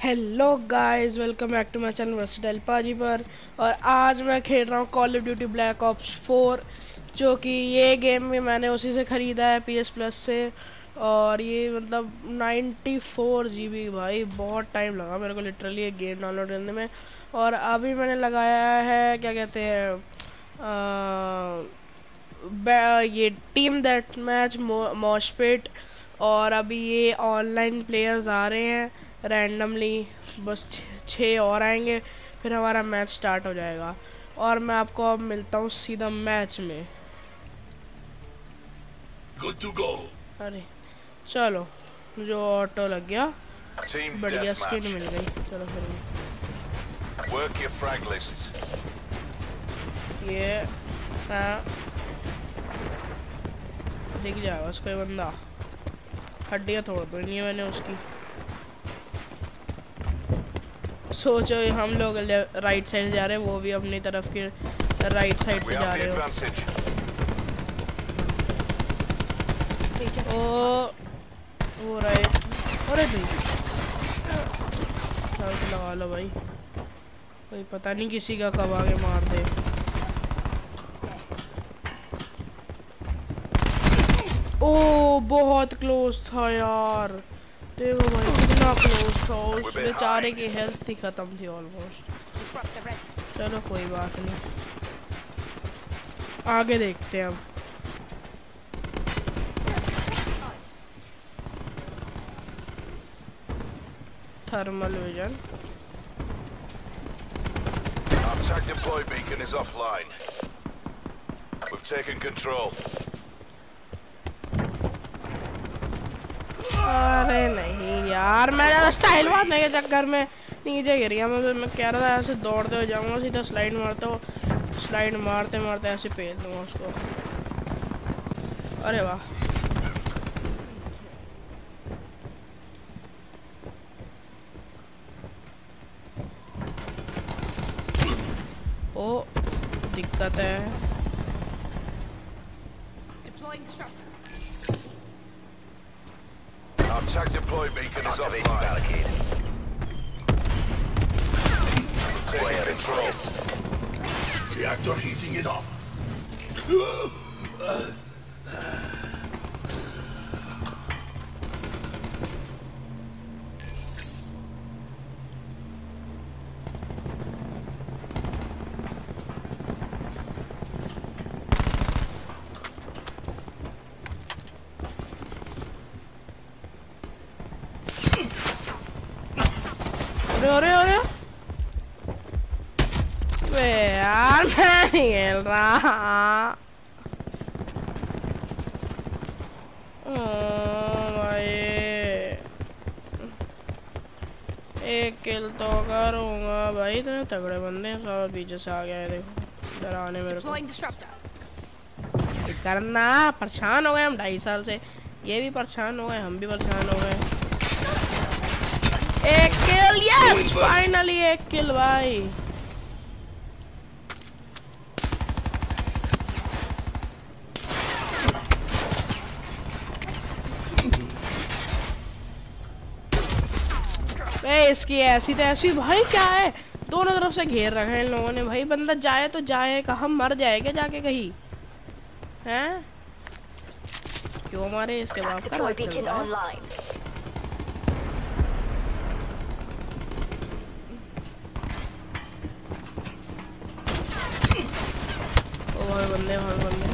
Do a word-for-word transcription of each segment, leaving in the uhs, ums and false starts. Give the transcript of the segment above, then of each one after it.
Hello guys, welcome back to my channel versatile Paaji पर। और आज मैं खेल रहा हूँ call of duty black ops four, जो कि ये गेम भी मैंने उसी से ख़रीदा है पी एस प्लस से। और ये मतलब नाइन्टी फोर जी बी, भाई बहुत टाइम लगा मेरे को लिटरली ये गेम डाउनलोड करने में। और अभी मैंने लगाया है, क्या कहते हैं, ये टीम डेथ मैच मोशपिट। और अभी ये ऑनलाइन प्लेयर्स आ रहे हैं रैंडमली, बस छः और आएंगे, फिर हमारा मैच स्टार्ट हो जाएगा। और मैं आपको अब मिलता हूँ सीधा मैच में। Good to go. अरे चलो, जो ऑटो लग गया, Team बढ़िया स्किन deathmatch. मिल गई। चलो फिर Work your frag lists. ये हाँ, दिख जाएगा उसका बंदा। हड्डियाँ तोड़ दो नहीं मैंने उसकी। सोचो हम लोग राइट साइड जा रहे हैं, वो भी अपनी तरफ के राइट साइड पे जा रहे हो। ओ वो राइट, अरे लगा लो भाई, कोई पता नहीं किसी का कब आगे मार दे। ओ बहुत क्लोज था यार, देखो भाई कितना क्लोज था, उस बेचारे की हेल्थ ही खत्म थी ऑलमोस्ट। चलो कोई बात नहीं, आगे देखते हैं अब। Thermal vision, Our tag deploy beacon is offline. We've taken control. अरे नहीं यार, मैं ज़्यादा स्टाइल मारने के चक्कर में नीचे गिर गया। मैं मैं कह रहा था ऐसे दौड़ते हुए जाऊंगा, सीधा स्लाइड मारता हूँ, स्लाइड मारते मारते ऐसे फेल दूंगा उसको। अरे वाह, ओ दिक्कत है। Our tag deploy beacon is offline. We've taken control. Reactor heating it up. अरे अरे अरे वे यार, मैं नहीं खेल रहा। ओ भाई, एक किल तो करूंगा भाई। इतने तगड़े बंदे हैं, सब पीछे से आ गया है, देखो इधर आने मेरे को करना। परेशान हो गए हम ढाई साल से, ये भी परेशान हो गए, हम भी परेशान हो गए। एक किल, यस फाइनली एक किल भाई। बे इसकी ऐसी तो ऐसी भाई, क्या है, दोनों तरफ से घेर रखा है इन लोगों ने भाई। बंदा जाए तो जाए कहाँ, मर जाए क्या जाके कहीं, हैं? क्यों मारे इसके बाप का। और बंदे और बंदे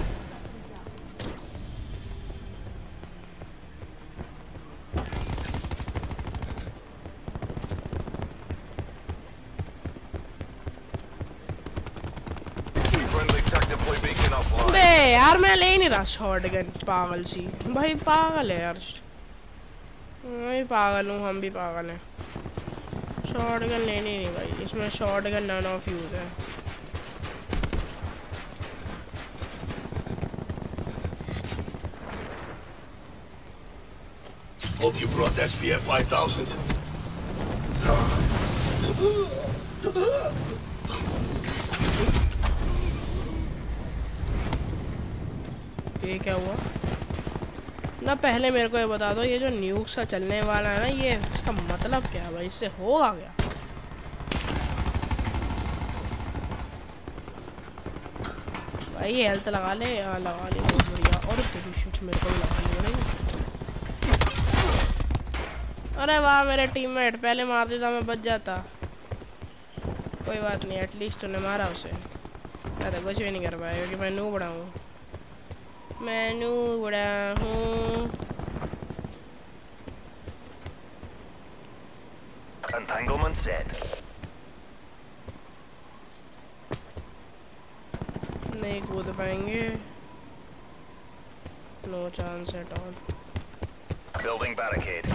बे यार, मैं ले नहीं रहा शॉटगन, पागल सी भाई, पागल है यार। मैं भी पागल हूँ, हम भी पागल हैं। शॉटगन लेनी नहीं भाई, इसमें शॉटगन नन ऑफ यूज है। Hope you brought S P F five thousand. ये क्या हुआ? ना पहले मेरे को ये बता दो, ये जो न्यूक सा चलने वाला है ना, ये इसका मतलब क्या है भाई? इससे होगा क्या? भाई ये हेल्थ लगा ले। हाँ लगा ले, बहुत बढ़िया। और शिट, मेरे को भी लगानी पड़ेगी। अरे वाह, मेरे टीममेट पहले मार देता, मैं बच जाता। कोई बात नहीं, एटलीस्ट तूने मारा उसे। मैं तो कुछ भी नहीं कर पाया क्योंकि मैं नू बड़ा हूँ। मैं नू बड़ा हूँ। Entanglement set. नहीं कूद पाएंगे। No chance at all. Building barricade.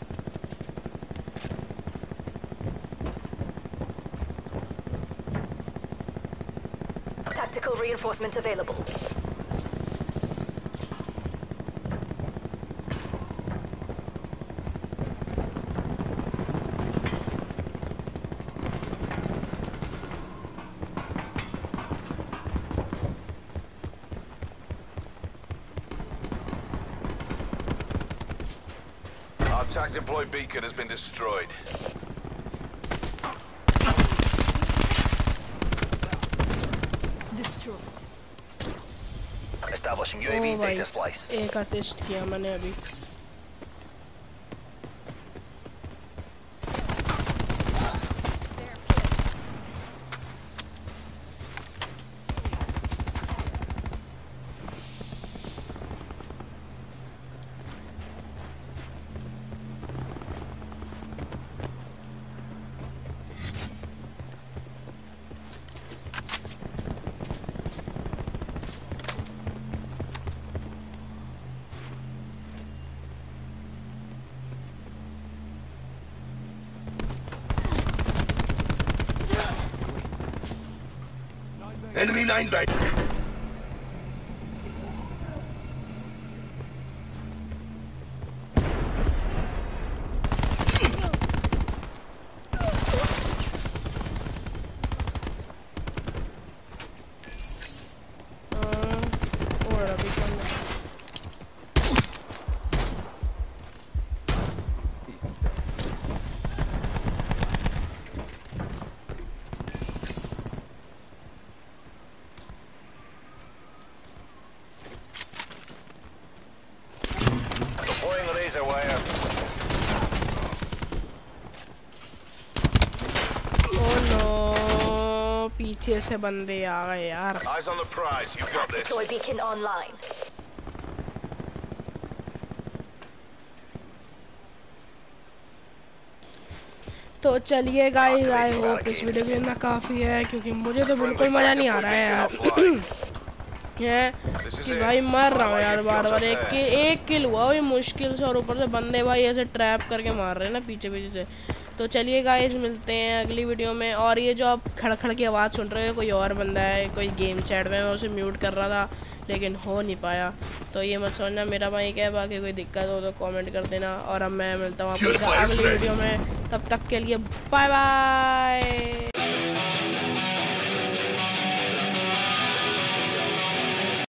Tactical reinforcement available. Our tac deploy beacon has been destroyed. Destroyed. Establishing U A V data splice. एक असिस्ट किया मैंने अभी। Enemy nine bag. Deploying laser wire. Oh no, पीछे से बंदे आ गए यार। Eyes on the prize. You got this. Deploy beacon online. तो चलिए गाइस, आई होप इस वीडियो के ना काफ़ी है, क्योंकि मुझे तो बिल्कुल मज़ा नहीं आ रहा है यार। है कि भाई मर रहा हूँ यार बार बार। एक किल एक किल हुआ ये मुश्किल से, और ऊपर से बंदे भाई ऐसे ट्रैप करके मार रहे हैं ना पीछे पीछे से। तो चलिए गाइस, मिलते हैं अगली वीडियो में। और ये जो आप खड़खड़ की आवाज़ सुन रहे हो, कोई और बंदा है, कोई गेम चैट में, मैं उसे म्यूट कर रहा था लेकिन हो नहीं पाया, तो ये मत सोचना मेरा भाई क्या है। बाकी कोई दिक्कत हो तो कमेंट कर देना, और अब मैं मिलता हूँ आपको अगली वीडियो में। तब तक के लिए बाय बाय।